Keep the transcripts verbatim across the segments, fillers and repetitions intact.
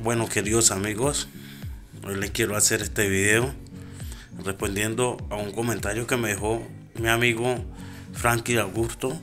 Bueno, queridos amigos, hoy les quiero hacer este video respondiendo a un comentario que me dejó mi amigo Frankie Augusto,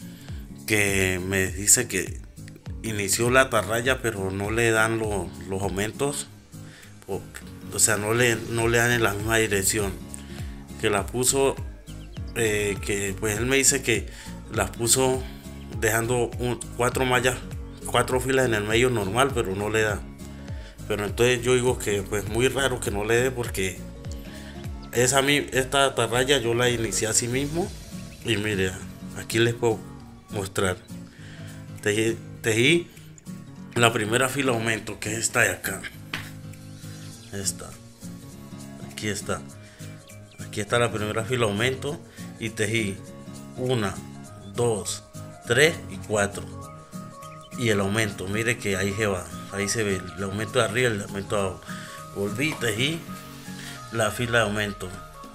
que me dice que inició la atarraya pero no le dan lo, los aumentos, o, o sea, no le, no le dan en la misma dirección, que la puso, eh, que pues él me dice que las puso dejando un, cuatro mallas, cuatro filas en el medio normal, pero no le da. Pero entonces yo digo que pues muy raro que no le dé, porque esa, esta atarraya yo la inicié así mismo. Y mire, aquí les puedo mostrar. Tejí, tejí la primera fila aumento, que es esta de acá. Esta. Aquí está. Aquí está la primera fila aumento. Y tejí una, dos, tres y cuatro. Y el aumento, mire que ahí se va. Ahí se ve el aumento de arriba, el aumento de abajo. Volví, tejí la fila de aumento.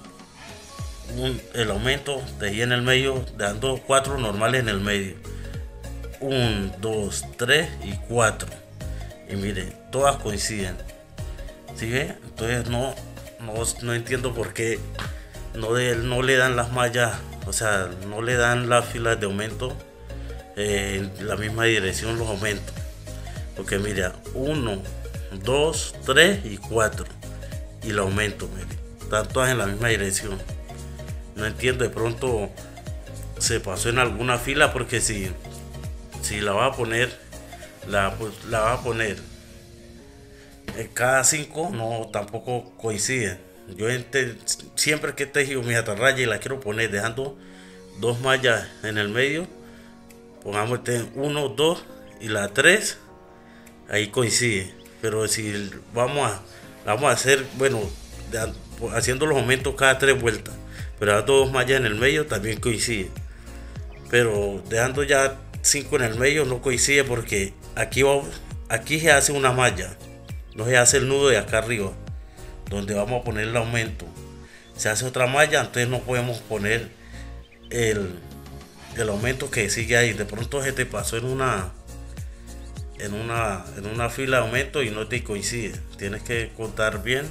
Un, el aumento, tejí en el medio, dando cuatro normales en el medio. Un, dos, tres y cuatro. Y mire, todas coinciden. ¿Sí ve? Entonces no, no, no entiendo por qué no, de, no le dan las mallas, o sea, no le dan las filas de aumento eh, en la misma dirección, los aumentos. Porque mira, uno, dos, tres y cuatro. Y el aumento, mire, están todas en la misma dirección. No entiendo, de pronto se pasó en alguna fila, porque si, si la va a poner, la, pues, la va a poner en cada cinco, no, tampoco coincide. Yo ente, siempre que tejido mi atarraya y la quiero poner dejando dos mallas en el medio, pongamos uno, dos y la tres, ahí coincide. Pero si vamos a, vamos a hacer, bueno, de, haciendo los aumentos cada tres vueltas, pero dando dos mallas en el medio, también coincide. Pero dejando ya cinco en el medio no coincide, porque aquí, va, aquí se hace una malla, no se hace el nudo de acá arriba donde vamos a poner el aumento, se hace otra malla. Entonces no podemos poner el, el aumento que sigue ahí. De pronto se te pasó en una en una en una fila de aumento y no te coincide. Tienes que contar bien,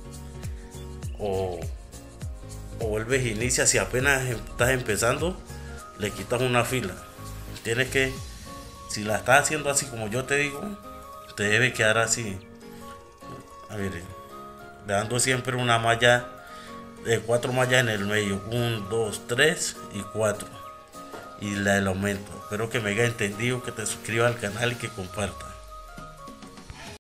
o, o vuelves e inicias. Si apenas estás empezando, le quitas una fila. Tienes que, si la estás haciendo así como yo te digo, te debe quedar así. A ver, dando siempre una malla, de cuatro mallas en el medio, uno, dos, tres y cuatro, y la del aumento. Espero que me haya entendido, que te suscribas al canal y que compartas.